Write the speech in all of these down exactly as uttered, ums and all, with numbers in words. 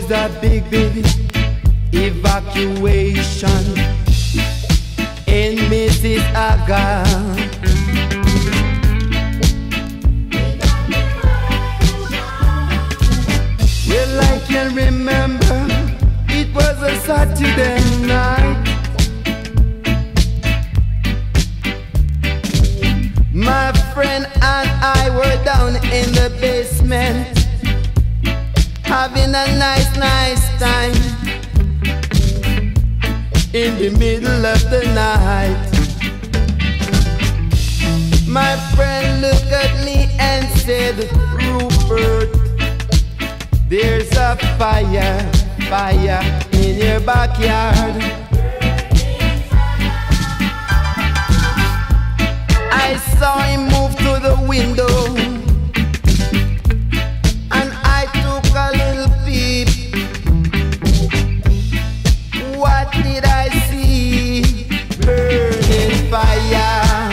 was a big, big evacuation in Mississauga. Well, I can remember it was a Saturday night. My friend and I were down in the basement, having a nice, nice time in the middle of the night. My friend looked at me and said, Rupert, there's a fire, fire in your backyard. I saw him move to the window, and I took a little peep. What did I see? Burning fire,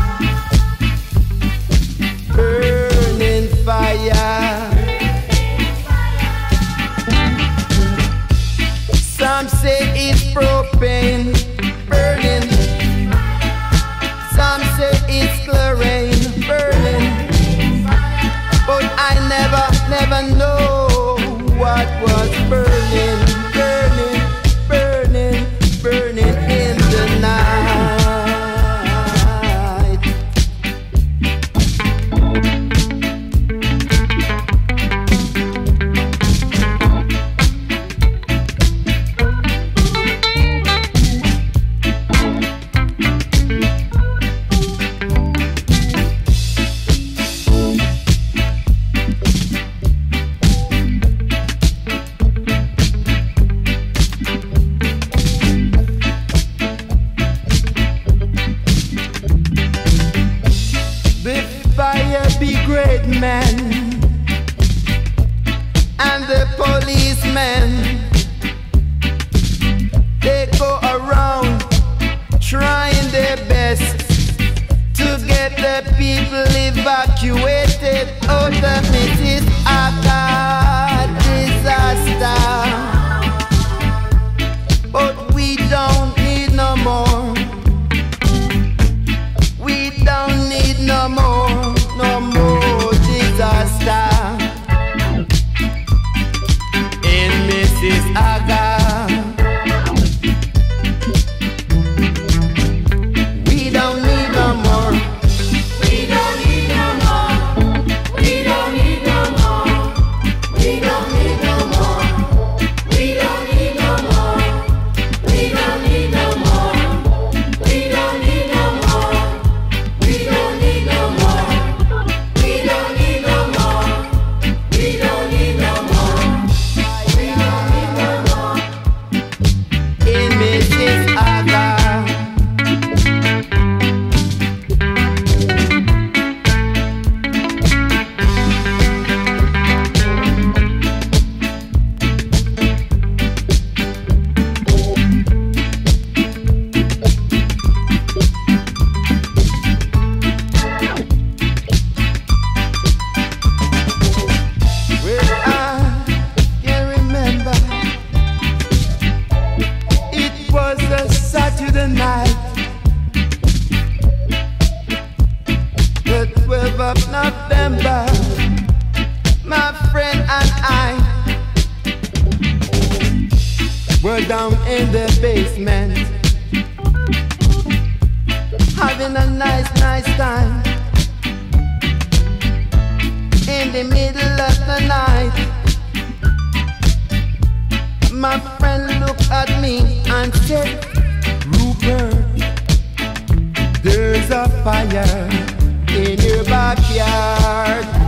burning fire. Some say it's propane burning, some say it's chlorine burning, but I never, never know what was burning, burning, burning, burning in the night. Be great men and the policemen, they go around trying their best to get the people evacuated out of Mississauga disaster. But we don't need no more, we don't need no more, no more disaster in Mississauga. We don't need no more, we don't need no more, we don't need no more, we don't need no more, we don't need no more, we don't need no more, we don't need no more, we don't need no more. We don't need no more. We don't need no more. We don't need no more. In Mississauga. Saturday night, the twelfth of November, my friend and I were down in the basement, having a nice, nice time in the middle of the night. My friend looked at me and said, Rupert, there's a fire in your backyard.